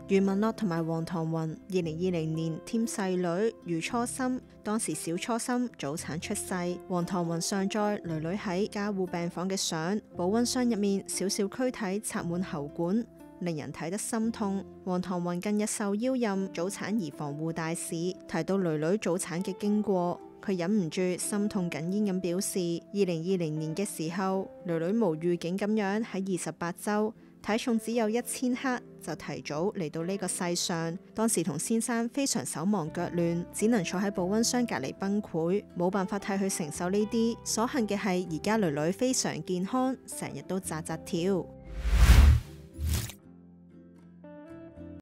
余文樂同埋黃唐雲2020年添細女余初心，當時小初心早產出世。黃唐雲上載囡囡喺加護病房嘅相，保溫箱入面小小軀體插滿喉管，令人睇得心痛。黃唐雲近日受邀任早產兒防護大使，提到囡囡早產嘅經過，佢忍唔住心痛哽咽咁表示，2020年嘅時候，囡囡無預警咁樣喺28週，體重只有1000克就提早嚟到呢個世上。當時同先生非常手忙腳亂，只能坐喺保溫箱隔離崩潰，冇辦法替佢承受呢啲。所幸嘅係而家囡囡非常健康，成日都扎扎跳。